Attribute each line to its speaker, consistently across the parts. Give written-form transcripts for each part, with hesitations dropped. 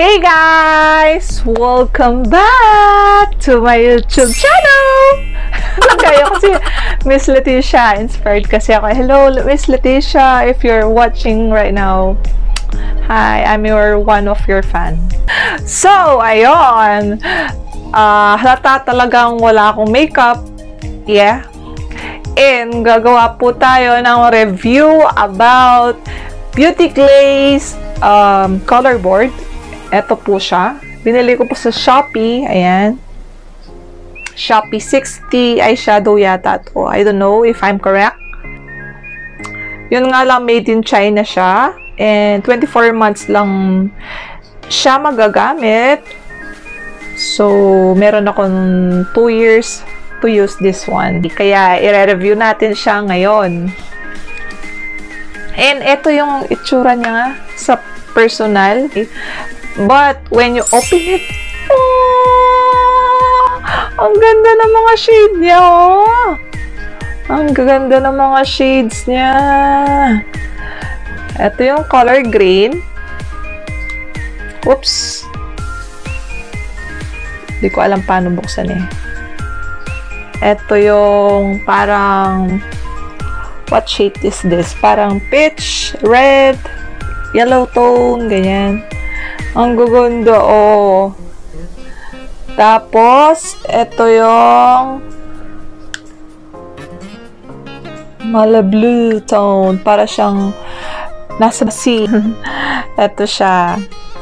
Speaker 1: Hey guys! Welcome back to my YouTube channel! Kaya kasi Miss Leticia, inspired kasi ako. Hello Miss Leticia, if you're watching right now. Hi, I'm one of your fan. So, ayun. Halata talagang wala akong makeup. Yeah. And gagawa po tayo ng review about Beauty Glaze color board. Ito po siya. Binili ko po sa Shopee. Ayan. Shopee 60 eyeshadow yata to. I don't know if I'm correct. Yun nga lang, made in China siya. And 24 months lang siya magagamit. So, meron akong 2 years to use this one. Kaya, i-review natin siya ngayon. And ito yung itsura niya sa personal. But, when you open it, oh! Ang ganda ng mga shade niya, oh! Ang ganda ng mga shades niya. Ito yung color green. Oops! Hindi ko alam paano buksan eh. Ito yung parang, what shade is this? Parang peach, red, yellow tone, ganyan. Ang gaganda, oh. Tapos, ito yung mala blue tone. Para siyang nasa sea. Ito siya.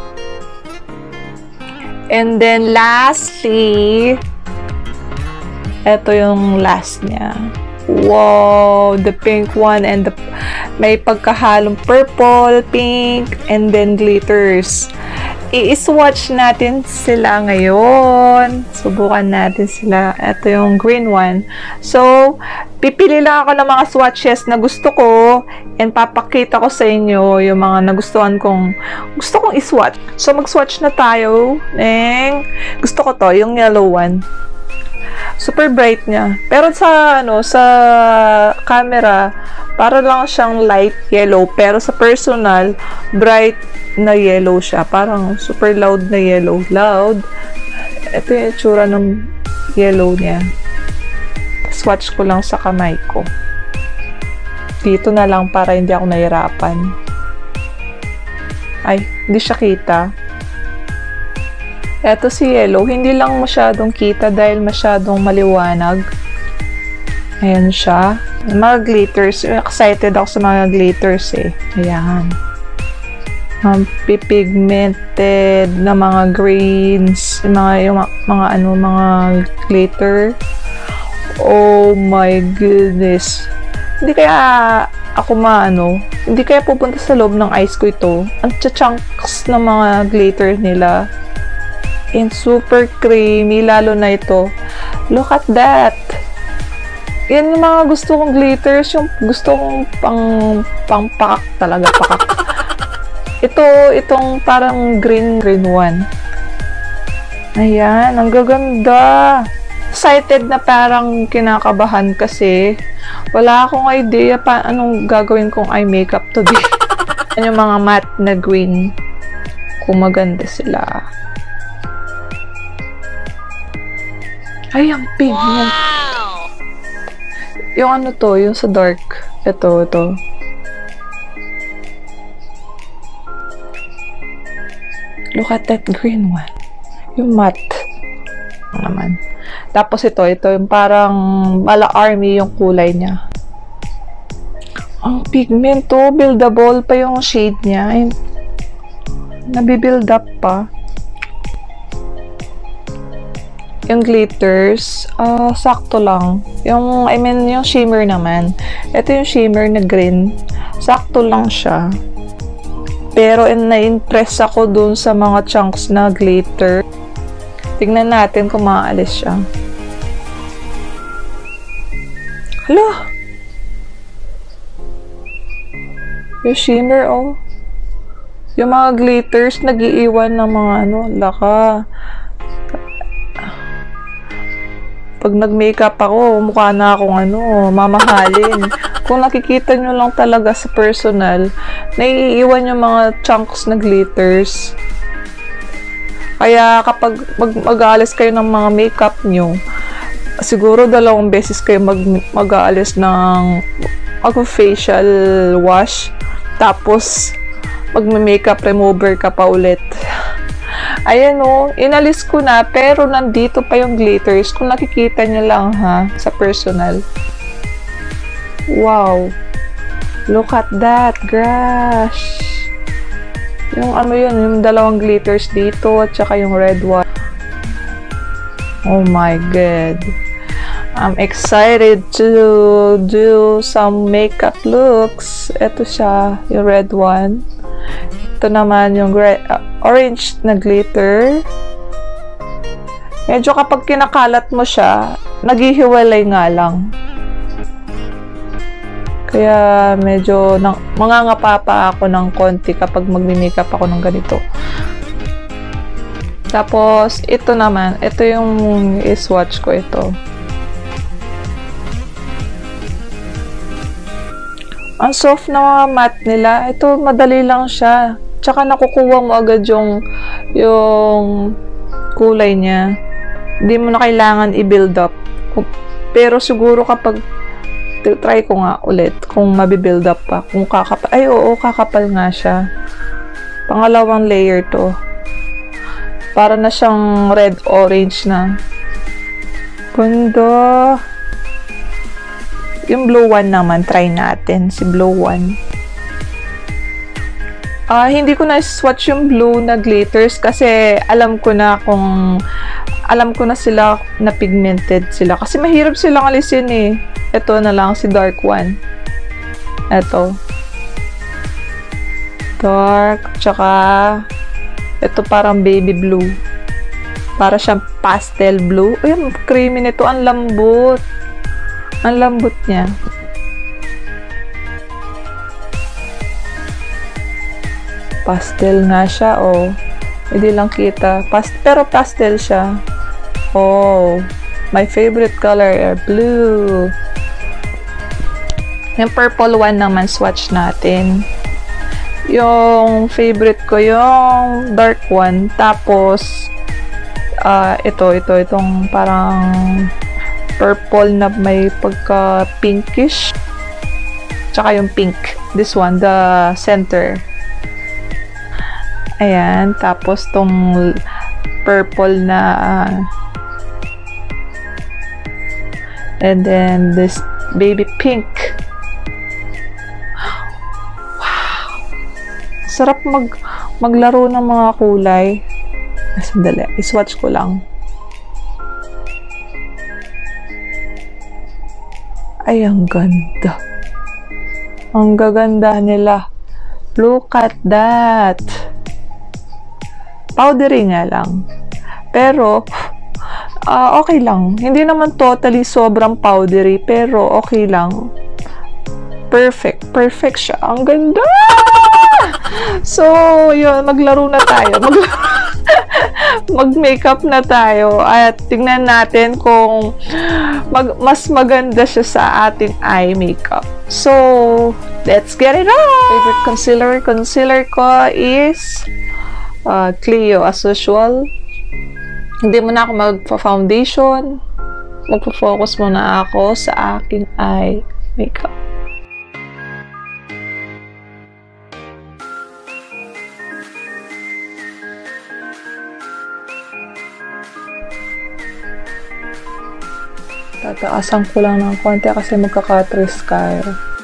Speaker 1: And then, lastly, ito yung last niya. Wow! The pink one and the may pagkahalong purple, pink, and then glitters. I-swatch natin sila ngayon. Subukan natin sila. Ito yung green one. So, pipili lang ako ng mga swatches na gusto ko and papakita ko sa inyo yung mga nagustuhan kong gusto kong i-swatch. So, mag-swatch na tayo. Gusto ko to, yung yellow one. Super bright niya. Pero sa camera, para lang siyang light yellow. Pero sa personal, bright na yellow siya. Parang super loud na yellow. Loud. Ito yung itsura ng yellow niya. Swatch ko lang sa kamay ko. Dito na lang para hindi ako nahirapan. Ay, hindi siya kita. Eto si yellow, hindi lang masyadong kita dahil masyadong maliwanag. Ayan siya. Mga glitters. Excited ako sa mga glitters eh. Ayan. Pigmented na mga greens. Mga glitter. Oh my goodness. Hindi kaya ako hindi kaya pupunta sa loob ng eyes ko ito. Ang chunks ng mga glitter nila. And super creamy, lalo na ito. Look at that! Yan yung mga gusto kong glitters, yung gusto kong pang pakak talaga, pakak. Itong parang green one. Ayan, ang gaganda. Excited na parang kinakabahan kasi wala akong idea anong gagawin kong eye makeup today. Yan yung mga matte na green. Kung maganda sila. Ay, ang pigment. Wow! Yung yung sa dark. Ito. Look at that green one. Yung matte. Naman. Tapos ito yung parang mala army yung kulay niya. Ang pigment to, buildable pa yung shade niya. Nabibuild up pa. Yung glitters, sakto lang. Yung shimmer naman. Ito yung shimmer na green. Sakto lang siya. Pero na-impress ako dun sa mga chunks na glitter. Tignan natin kung maalis siya. Hala! Yung shimmer, oh. Yung mga glitters, nag-iiwan ng mga laka. Pag nag-makeup ako, mukha na akong mamahalin. Kung nakikita nyo lang talaga sa personal, naiiwan yung mga chunks na glitters. Kaya kapag mag-aalis kayo ng mga makeup nyo, siguro 2 beses kayo mag-aalis ng facial wash, tapos mag-makeup remover ka pa ulit. Ayan o, inalis ko na, pero nandito pa yung glitters. Kung nakikita nyo lang ha, sa personal. Wow! Look at that, gosh! Yung ano yun, yung 2 glitters dito at saka yung red one. Oh my god. I'm excited to do some makeup looks. Ito siya, yung red one. Ito naman yung orange na glitter. Medyo kapag kinakalat mo siya, naghihiwalay nga lang. Kaya medyo mangangapa pa ako ng konti kapag magmi-makeup ako ng ganito. Tapos, ito naman. Ito yung swatch ko ito. Ang soft na mga matte nila. Ito, madali lang siya. Tsaka nakukuha mo agad yung kulay niya. Hindi mo na kailangan i-build up. Pero siguro kapag try ko nga ulit kung mabibuild up pa. Kung kakapal. Ay, oo, kakapal nga siya. Pangalawang layer to. Para na siyang red-orange na. Ganda. Yung blue one naman, try natin. Si blue one. Hindi ko na-swatch yung blue na glitters kasi alam ko na sila na pigmented sila. Kasi mahirap silang alisin eh. Ito na lang, si dark one. Ito. Dark. Tsaka, ito parang baby blue. Para siyang pastel blue. Ay, creamy nito. Ang lambot. Ang lambot niya. Pastel nga siya, oh. Hindi lang kita. Pero pastel siya. Oh. My favorite color are blue. Yung purple one naman, swatch natin. Yung favorite ko, yung dark one. Tapos, itong parang purple na may pagka-pinkish. Tsaka yung pink. This one, the center. Ayan. Tapos, tong purple na and then this baby pink. Sarap maglaro ng mga kulay. Sandali, iswatch ko lang. Ay, ang ganda. Ang gaganda nila. Look at that. Powdery nga lang. Pero, okay lang. Hindi naman totally sobrang powdery, pero okay lang. Perfect. Perfect siya. Ang ganda! So, yun, maglaro na tayo. Mag-makeup na tayo at tingnan natin kung mas maganda siya sa ating eye makeup. So, let's get it on! Favorite concealer ko is Clio as usual. Hindi muna ako magpa-foundation. Magpo-focus muna ako sa aking eye makeup. Tataasan ko lang ng konti kasi magkaka-trace kayo.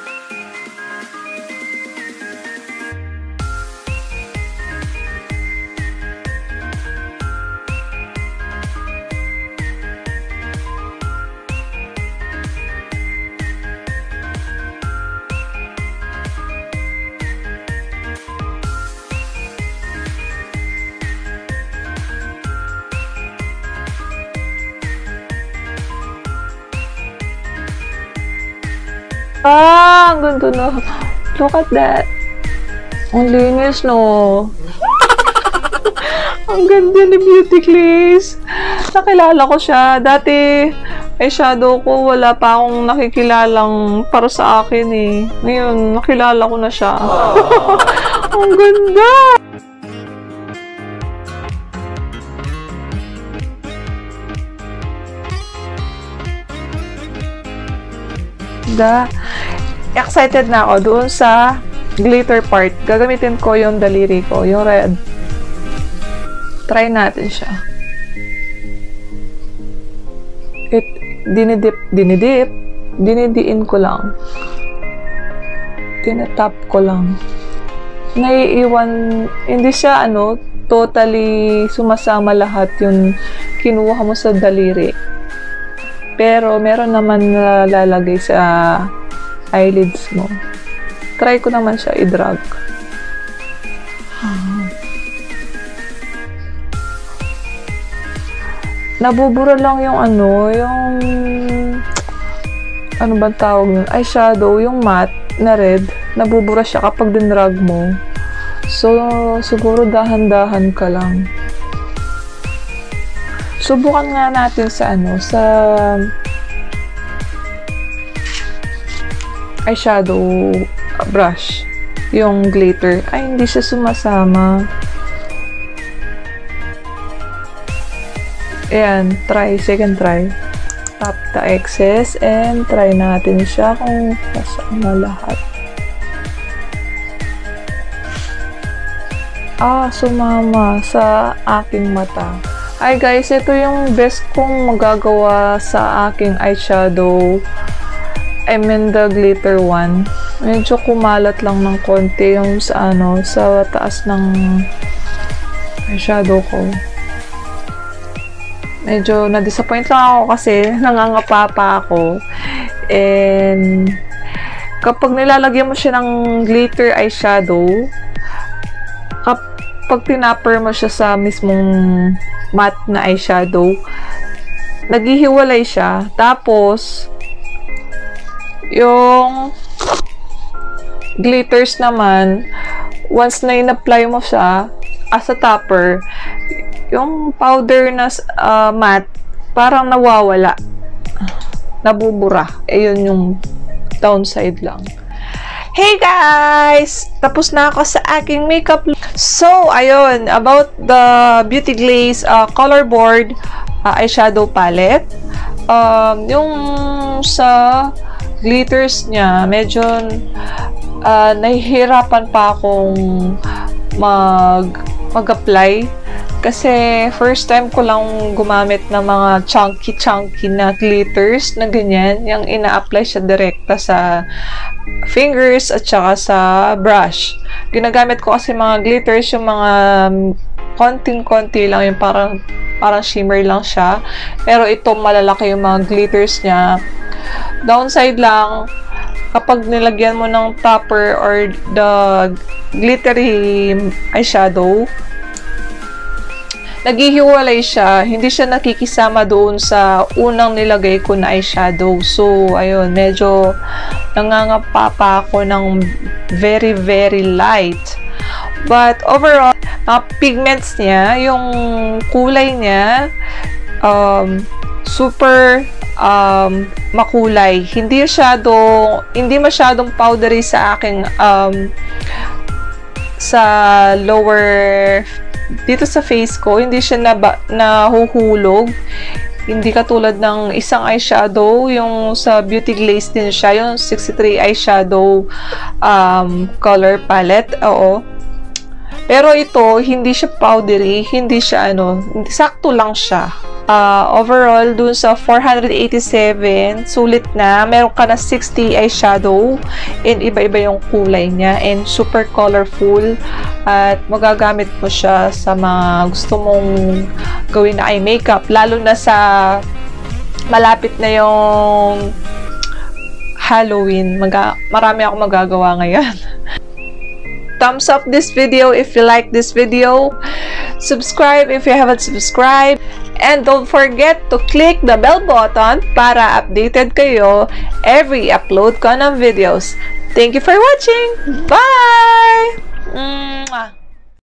Speaker 1: Ang ganda na. Look at that. Ang linis, no? Ang ganda ni Beauty Glaze. Nakilala ko siya. Dati, eyeshadow ko, wala pa akong nakikilalang para sa akin eh. Ngayon, nakilala ko na siya. Ang ganda! ganda. Excited na ako doon sa glitter part. Gagamitin ko yung daliri ko, yung red. Try natin siya. Dinidiin ko lang. Tinatap ko lang. Naiiwan, hindi siya totally sumasama lahat yung kinuha mo sa daliri. Pero meron naman nalalagay sa eyelids mo. Try ko naman siya i-drag. Nabubura lang yung ano bang tawag nun? Eyeshadow, yung matte na red. Nabubura siya kapag dinrag mo. So, siguro dahan-dahan ka lang. Subukan nga natin sa sa eyeshadow brush. Yung glitter. Ay, hindi siya sumasama. Ayan, second try. Tap the excess and try natin siya kung kasama lahat. Sumama sa aking mata. Ay guys, ito yung best kong magagawa sa aking eyeshadow. I mean the glitter one. Medyo kumalat lang ng konti yung sa taas ng eyeshadow ko. Medyo na-disappoint lang ako kasi nangangapa pa ako. And kapag nilalagyan mo siya ng glitter eyeshadow, kapag tinapper mo siya sa mismong matte na eyeshadow, naghihiwalay siya. Tapos, yung glitters naman, once na in-apply mo siya as a topper, yung powder na matte, parang nawawala. Nabubura. Yun yung downside lang. Hey guys! Tapos na ako sa aking makeup. So, ayun. About the Beauty Glaze Color Board eyeshadow palette. Yung sa glitters niya, medyo nahihirapan pa akong mag-apply. Kasi first time ko lang gumamit ng mga chunky na glitters na ganyan. Yung ina-apply siya direkta sa fingers at saka sa brush. Ginagamit ko kasi mga glitters, yung mga konting-konti lang, yung parang shimmer lang siya. Pero ito malalaki yung mga glitters niya. Downside lang, kapag nilagyan mo ng topper or the glittery eyeshadow, naghihiwalay siya. Hindi siya nakikisama doon sa unang nilagay ko na eyeshadow. So, ayun, medyo nangangapa pa ako ng very, very light. But, overall, pigments niya, yung kulay niya, super makulay. Hindi masyadong powdery sa aking sa lower dito sa face ko. Hindi siya nahuhulog. Hindi katulad ng isang eyeshadow, yung sa Beauty Glaze din siya, yung 63 eyeshadow color palette. Oo. Pero ito, hindi siya powdery, hindi siya sakto lang siya. Overall, dun sa 487, sulit na. Meron ka na 60 eyeshadow and iba-iba yung kulay niya and super colorful. At magagamit mo siya sa mga gusto mong gawin na eye makeup, lalo na sa malapit na yung Halloween. Marami akong magagawa ngayon. Thumbs up this video if you like this video. Subscribe if you haven't subscribed. And don't forget to click the bell button para updated kayo every upload ko ng videos. Thank you for watching. Bye!